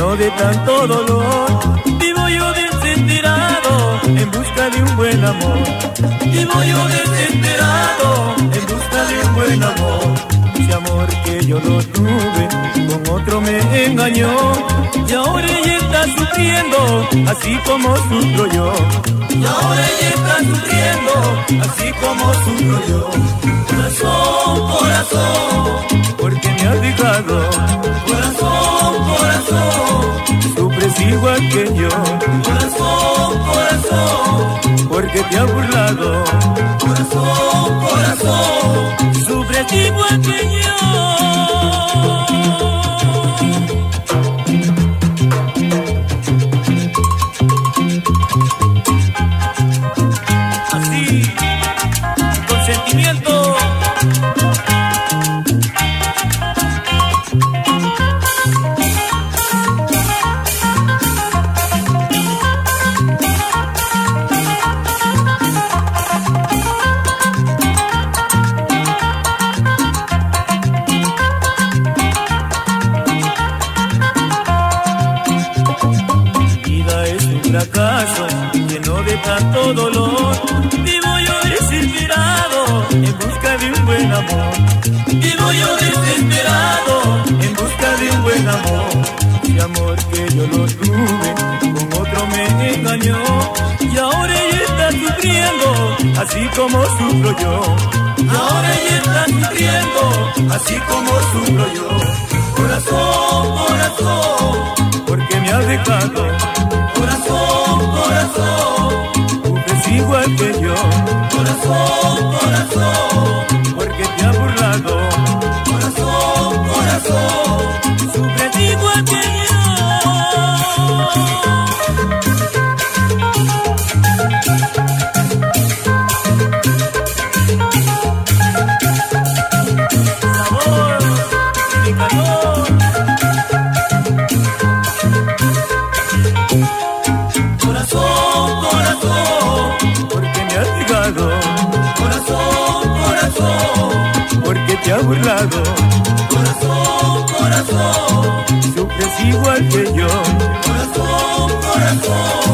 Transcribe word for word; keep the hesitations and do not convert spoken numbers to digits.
lleno de tanto dolor. Vivo yo desesperado en busca de un buen amor. Vivo yo desesperado en busca de un buen amor. Ese amor que yo no tuve, con otro me engañó. Y ahora ella está sufriendo, así como sufro yo. Y ahora ella está sufriendo, así como sufro yo. Corazón, corazón, porque me has dejado. Corazón, corazón, sufres igual que yo. Corazón, corazón, porque te has burlado. Corazón, corazón, sufres igual que yo. Así, con sentimiento. Fracaso, lleno de tanto dolor. Vivo yo desesperado en busca de un buen amor. Vivo yo desesperado en busca de un buen amor. Ese amor que yo lo tuve, con otro me engañó. Y ahora ella está sufriendo, así como sufro yo. Ahora ella está sufriendo, así como sufro yo. Corazón, corazón, porque me has dejado. Corazón, corazón, sufres igual que yo. Corazón, corazón, porque te has burlado. Corazón, corazón, sufres igual que yo. Sabor y calor. Corazón, corazón, porque me has dejado. Corazón, corazón, porque te has burlado. Corazón, corazón, sufres igual que yo. Corazón, corazón.